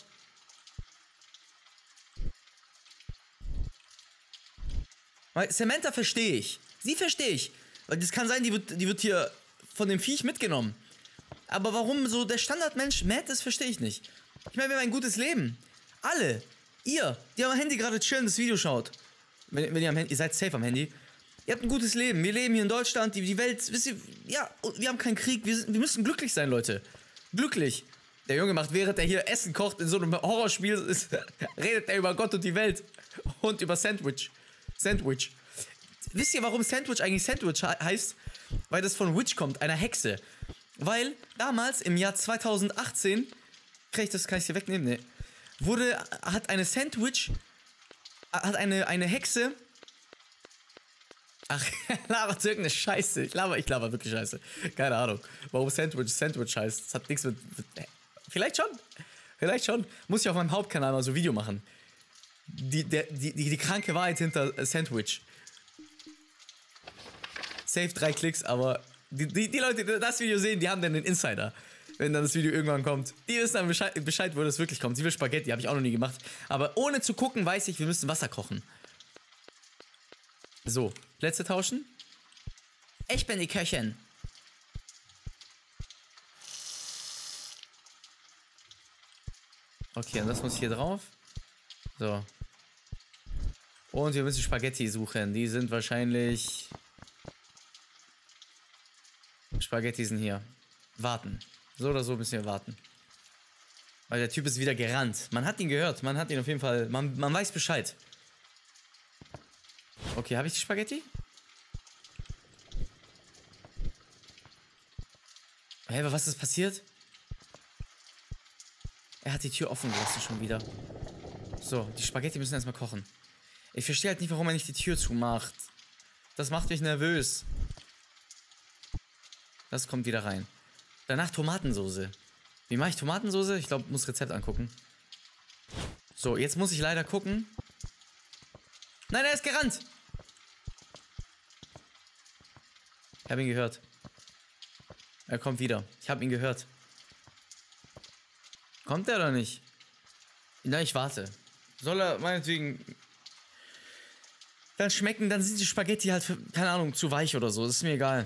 Weil Samantha verstehe ich. Sie verstehe ich. Weil das kann sein, die wird, die wird hier von dem Viech mitgenommen. Aber warum so der Standardmensch mad ist, verstehe ich nicht. Ich meine, wir haben ein gutes Leben. Alle. Ihr, die am Handy gerade chillen, das Video schaut. Wenn, wenn ihr am Handy, ihr seid safe am Handy. Ihr habt ein gutes Leben. Wir leben hier in Deutschland, die, die Welt, wisst ihr, ja, wir haben keinen Krieg. Wir, sind, wir müssen glücklich sein, Leute. Glücklich. Der Junge macht, während er hier Essen kocht in so einem Horrorspiel, ist, redet er über Gott und die Welt. Und über Sandwich. Sandwich. Wisst ihr, warum Sandwich eigentlich Sandwich he heißt? Weil das von Witch kommt, einer Hexe. Weil damals, im Jahr zweitausendachtzehn, kann ich das, kann ich hier wegnehmen? Nee. Wurde, hat eine Sandwich, hat eine, eine Hexe Ach, labert irgendeine Scheiße. Ich laber, ich laber wirklich Scheiße. Keine Ahnung. Warum Sandwich Sandwich heißt. Das hat nichts mit, mit. Vielleicht schon. Vielleicht schon. Muss ich auf meinem Hauptkanal mal so ein Video machen. Die, der, die, die, die kranke Wahrheit hinter Sandwich. Safe drei Klicks, aber die, die, die Leute, die das Video sehen, die haben dann den Insider. Wenn dann das Video irgendwann kommt. Die wissen dann Bescheid, Bescheid, wo das wirklich kommt. Sie will Spaghetti, habe ich auch noch nie gemacht. Aber ohne zu gucken, weiß ich, wir müssen Wasser kochen. So, Plätze tauschen. Ich bin die Köchin. Okay, und das muss hier drauf. So. Und wir müssen Spaghetti suchen. Die sind wahrscheinlich... Spaghetti sind hier. Warten. So oder so müssen wir warten. Weil der Typ ist wieder gerannt. Man hat ihn gehört. Man hat ihn auf jeden Fall... Man, man weiß Bescheid. Okay, habe ich die Spaghetti? Hä, aber was ist passiert? Er hat die Tür offen gelassen schon wieder. So, die Spaghetti müssen erstmal kochen. Ich verstehe halt nicht, warum er nicht die Tür zumacht. Das macht mich nervös. Das kommt wieder rein. Danach Tomatensoße. Wie mache ich Tomatensoße? Ich glaube, muss Rezept angucken. So, jetzt muss ich leider gucken. Nein, er ist gerannt. Ich habe ihn gehört. Er kommt wieder. Ich habe ihn gehört. Kommt er oder nicht? Na, ich warte. Soll er meinetwegen... Dann schmecken, dann sind die Spaghetti halt, für, keine Ahnung, zu weich oder so. Das ist mir egal.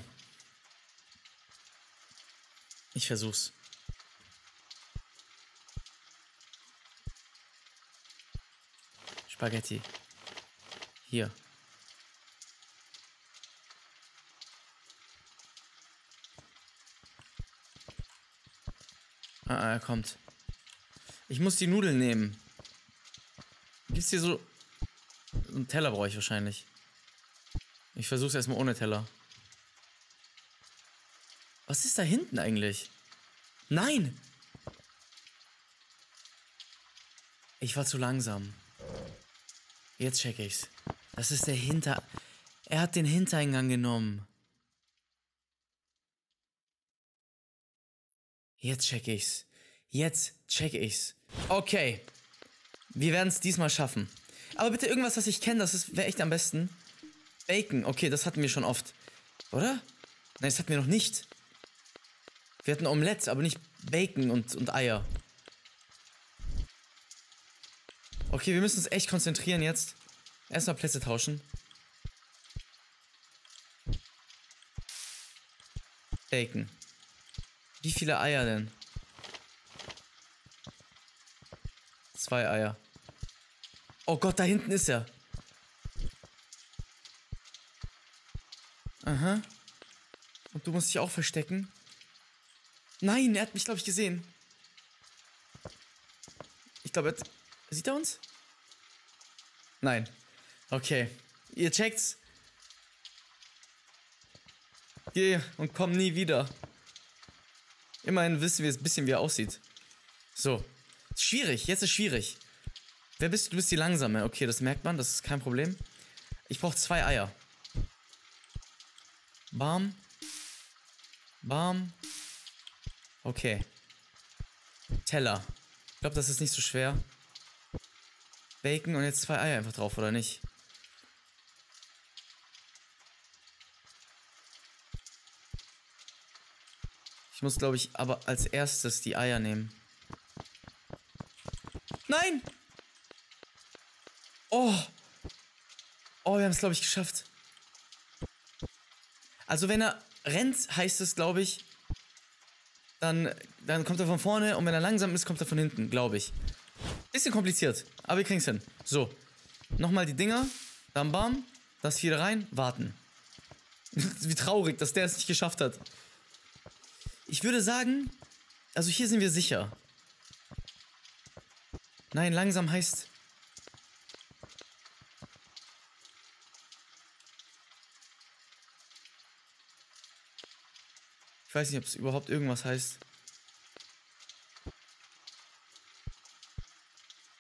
Ich versuch's. Spaghetti. Hier. Ah, er kommt. Ich muss die Nudeln nehmen. Gibt's hier so... Einen Teller brauche ich wahrscheinlich. Ich versuch's erstmal ohne Teller. Was ist da hinten eigentlich? Nein! Ich war zu langsam. Jetzt check ich's. Das ist der Hinter... Er hat den Hintereingang genommen. Jetzt check ich's. Jetzt check ich's. Okay. Wir werden es diesmal schaffen. Aber bitte irgendwas, was ich kenne, das wäre echt am besten. Bacon. Okay, das hatten wir schon oft. Oder? Nein, das hatten wir noch nicht. Wir hatten Omelette, aber nicht Bacon und, und Eier. Okay, wir müssen uns echt konzentrieren jetzt. Erstmal Plätze tauschen. Bacon. Wie viele Eier denn? Zwei Eier. Oh Gott, da hinten ist er. Aha. Und du musst dich auch verstecken. Nein, er hat mich, glaube ich, gesehen. Ich glaube, er... Sieht er uns? Nein. Okay. Ihr checkt's. Geh und komm nie wieder. Immerhin wissen wir jetzt ein bisschen, wie er aussieht. So. Schwierig. Jetzt ist schwierig. Wer bist du? Du bist die Langsame. Okay, das merkt man. Das ist kein Problem. Ich brauche zwei Eier. Bam. Bam. Okay. Teller. Ich glaube, das ist nicht so schwer. Bacon und jetzt zwei Eier einfach drauf, oder nicht? Ich muss, glaube ich, aber als erstes die Eier nehmen. Nein! Oh! Oh, wir haben es, glaube ich, geschafft. Also, wenn er rennt, heißt es, glaube ich, dann, dann kommt er von vorne und wenn er langsam ist, kommt er von hinten, glaube ich. Bisschen kompliziert, aber wir kriegen es hin. So, nochmal die Dinger, dann bam, das hier rein, warten. Wie traurig, dass der es nicht geschafft hat. Ich würde sagen, also hier sind wir sicher. Nein, langsam heißt... Ich weiß nicht, ob es überhaupt irgendwas heißt.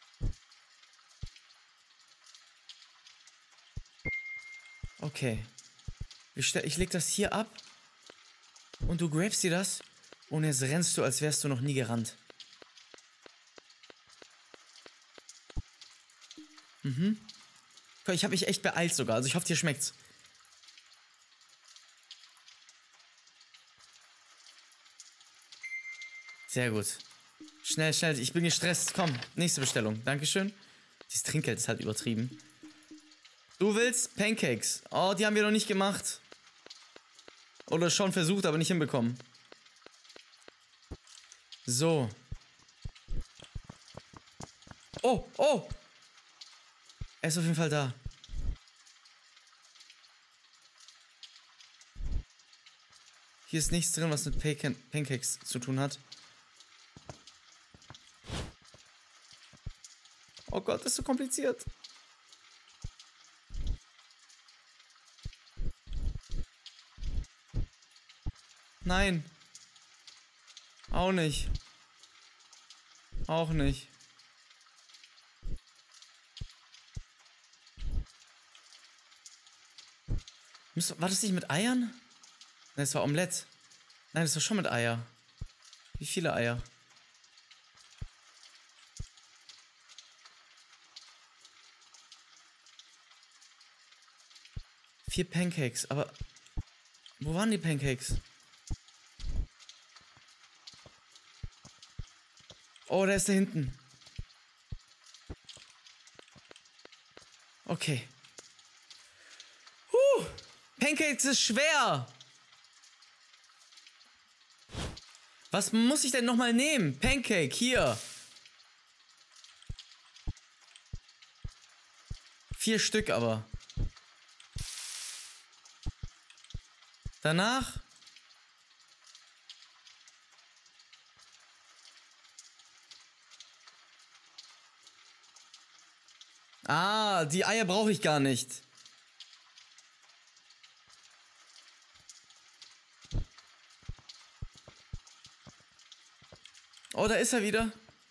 Okay. Ich, stell, ich leg das hier ab. Und du grabst dir das. Und jetzt rennst du, als wärst du noch nie gerannt. Mhm. Ich habe mich echt beeilt sogar. Also ich hoffe, dir schmeckt's. Sehr gut. Schnell, schnell. Ich bin gestresst. Komm, nächste Bestellung. Dankeschön. Dieses Trinkgeld ist halt übertrieben. Du willst Pancakes. Oh, die haben wir noch nicht gemacht. Oder schon versucht, aber nicht hinbekommen. So. Oh, oh. Er ist auf jeden Fall da. Hier ist nichts drin, was mit Pan Pancakes zu tun hat. Oh Gott, das ist so kompliziert. Nein. Auch nicht. Auch nicht. War das nicht mit Eiern? Nein, das war Omelette. Nein, das war schon mit Eier. Wie viele Eier? Vier Pancakes, aber... Wo waren die Pancakes? Oh, der ist da hinten. Okay. Huh, Pancakes ist schwer. Was muss ich denn nochmal nehmen? Pancake, hier. Vier Stück aber. Danach... Ah, die Eier brauche ich gar nicht. Oh, da ist er wieder.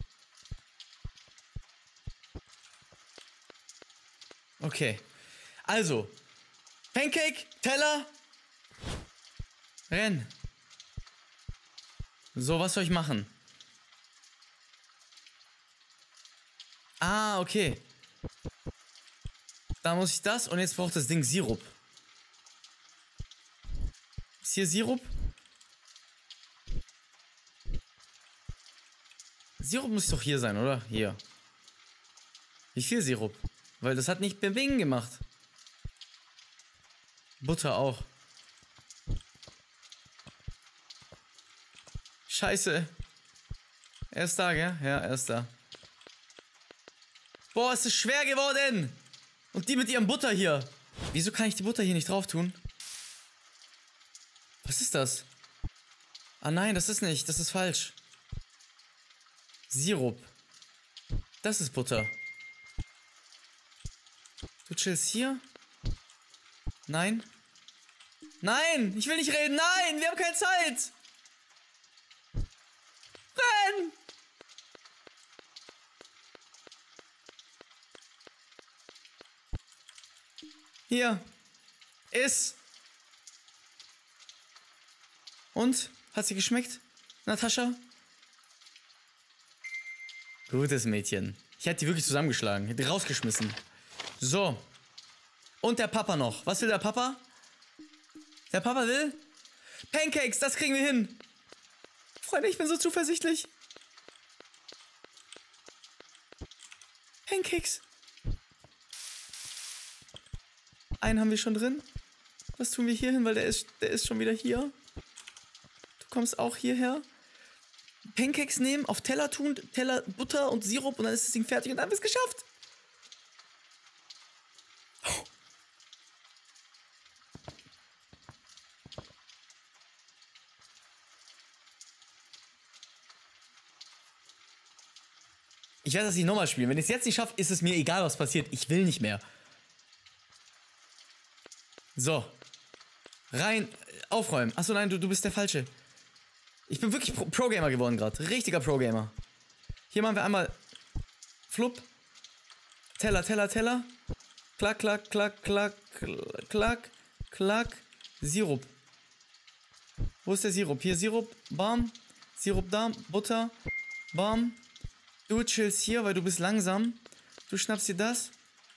Okay. Also. Pancake, Teller. Renn. So, was soll ich machen? Ah, okay. Da muss ich das und jetzt braucht das Ding Sirup. Ist hier Sirup? Sirup muss doch hier sein, oder? Hier. Wie viel Sirup? Weil das hat nicht Bing gemacht. Butter auch. Scheiße. Er ist da, gell? Ja, er ist da. Boah, es ist schwer geworden. Und die mit ihrem Butter hier. Wieso kann ich die Butter hier nicht drauf tun? Was ist das? Ah nein, das ist nicht. Das ist falsch. Sirup. Das ist Butter. Du chillst hier? Nein. Nein, ich will nicht reden. Nein, wir haben keine Zeit. Renn! Hier. Iss. Und? Hat sie geschmeckt, Natascha? Gutes Mädchen. Ich hätte die wirklich zusammengeschlagen. Hätte die rausgeschmissen. So. Und der Papa noch. Was will der Papa? Der Papa will? Pancakes, das kriegen wir hin. Freunde, ich bin so zuversichtlich. Pancakes. Einen haben wir schon drin. Was tun wir hier hin? Weil der ist, der ist schon wieder hier. Du kommst auch hierher. Pancakes nehmen, auf Teller tun, Teller, Butter und Sirup und dann ist das Ding fertig und dann haben wir es geschafft. Oh. Ich werde das nicht nochmal spielen. Wenn ich es jetzt nicht schaffe, ist es mir egal, was passiert. Ich will nicht mehr. So. Rein. Aufräumen. Achso, nein, du, du bist der Falsche. Ich bin wirklich Pro- Pro-Gamer geworden gerade. Richtiger Pro-Gamer. Hier machen wir einmal Flupp. Teller, Teller, Teller. Klack, klack, klack, klack, klack, klack, Sirup. Wo ist der Sirup? Hier Sirup, bam. Sirup da, Butter, bam. Du chillst hier, weil du bist langsam. Du schnappst dir das.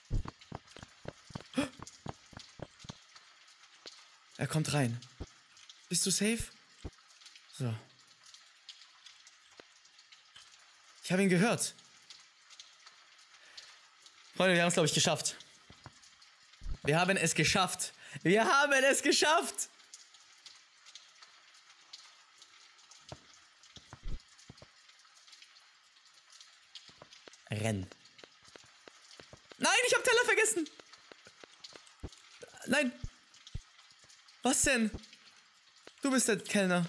Er kommt rein. Bist du safe? So. Ich habe ihn gehört. Freunde, wir haben es, glaube ich, geschafft. Wir haben es geschafft. Wir haben es geschafft. Renn. Nein, ich habe Teller vergessen. Nein. Was denn? Du bist der Kellner.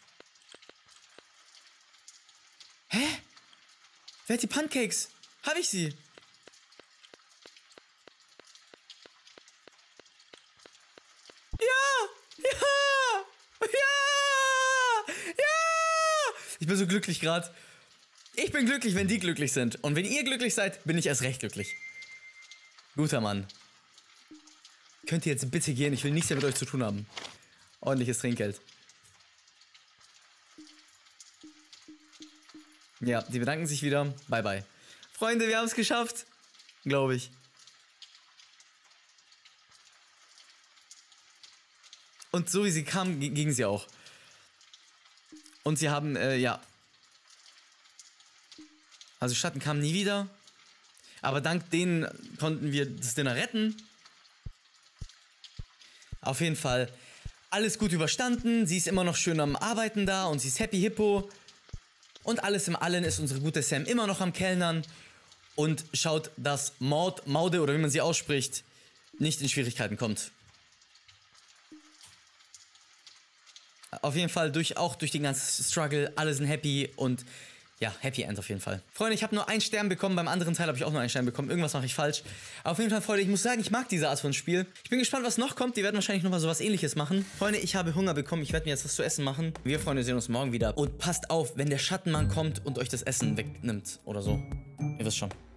Hä? Wer hat die Pancakes? Habe ich sie? Ja! Ja! Ja! Ja! Ich bin so glücklich gerade. Ich bin glücklich, wenn die glücklich sind. Und wenn ihr glücklich seid, bin ich erst recht glücklich. Guter Mann. Könnt ihr jetzt bitte gehen? Ich will nichts mehr mit euch zu tun haben. Ordentliches Trinkgeld. Ja, die bedanken sich wieder. Bye, bye. Freunde, wir haben es geschafft. Glaube ich. Und so wie sie kamen, gingen sie auch. Und sie haben, äh, ja. Also Schatten kam nie wieder. Aber dank denen konnten wir das Dinner retten. Auf jeden Fall alles gut überstanden. Sie ist immer noch schön am Arbeiten da und sie ist happy hippo. Und alles im Allen ist unsere gute Sam immer noch am Kellnern. Und schaut, dass Maud, Maude oder wie man sie ausspricht, nicht in Schwierigkeiten kommt. Auf jeden Fall durch, auch durch den ganzen Struggle, alle sind happy und ja, Happy End auf jeden Fall. Freunde, ich habe nur einen Stern bekommen, beim anderen Teil habe ich auch nur einen Stern bekommen. Irgendwas mache ich falsch. Auf jeden Fall, Freunde, ich muss sagen, ich mag diese Art von Spiel. Ich bin gespannt, was noch kommt. Die werden wahrscheinlich nochmal sowas Ähnliches machen. Freunde, ich habe Hunger bekommen. Ich werde mir jetzt was zu essen machen. Wir, Freunde, sehen uns morgen wieder. Und passt auf, wenn der Schattenmann kommt und euch das Essen wegnimmt oder so. Ihr wisst schon.